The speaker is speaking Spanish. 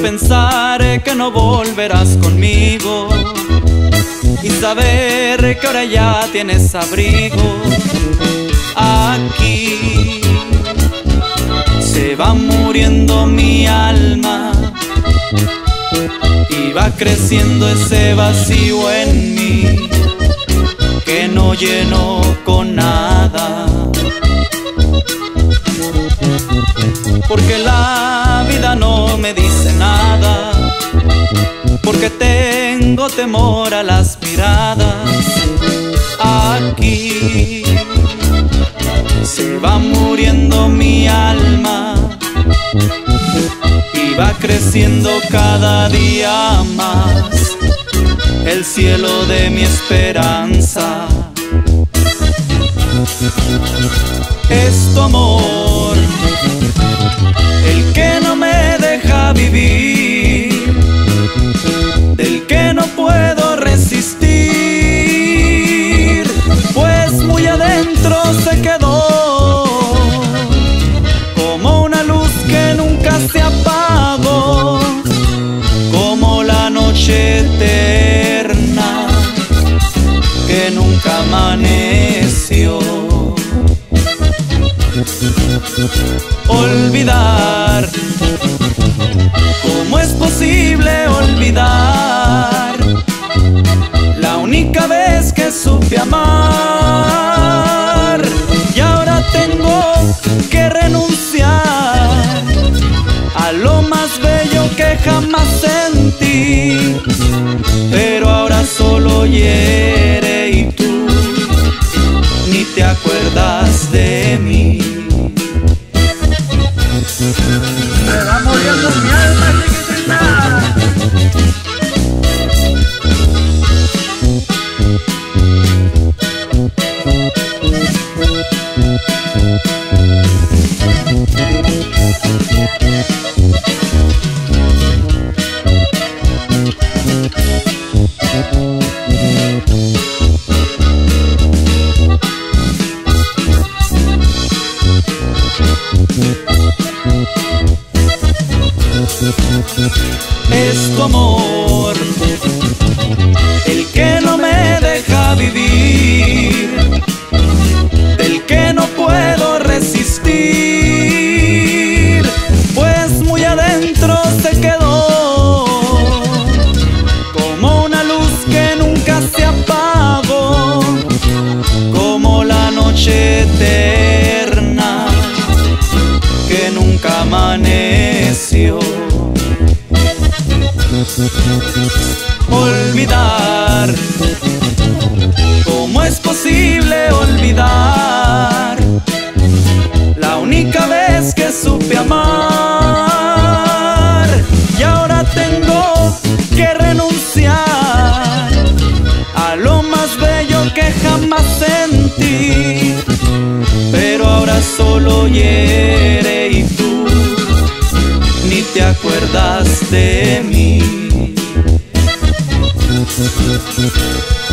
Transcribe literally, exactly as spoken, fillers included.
pensar que no volverás conmigo y saber que ahora ya tienes abrigo. Aquí se va muriendo mi alma y va creciendo ese vacío en mí que no lleno con nada. Porque la vida no me dice nada, porque tengo temor a las miradas. Aquí se va muriendo mi alma y va creciendo cada día más el cielo de mi esperanza. Es tu amor el que no me deja vivir, del que no puedo resistir, pues muy adentro se quedó como una luz que nunca se apagó, como la noche eterna que nunca amaneció. Olvidar, ¿cómo es posible olvidar la única vez que supe amar? Y ahora tengo que renunciar a lo más bello que jamás sentí, pero ahora solo hiere y tú ni te acuerdas de mí. Se va muriendo mi alma, chiquitita. Es tu amor el que no me deja vivir, del que no puedo resistir, pues muy adentro se quedó como una luz que nunca se apagó, como la noche eterna que nunca amaneció. Olvidar, ¿cómo es posible olvidar la única vez que supe amar? Y ahora tengo que renunciar a lo más bello que jamás sentí, pero ahora solo hiere y tú ni te acuerdas de mí.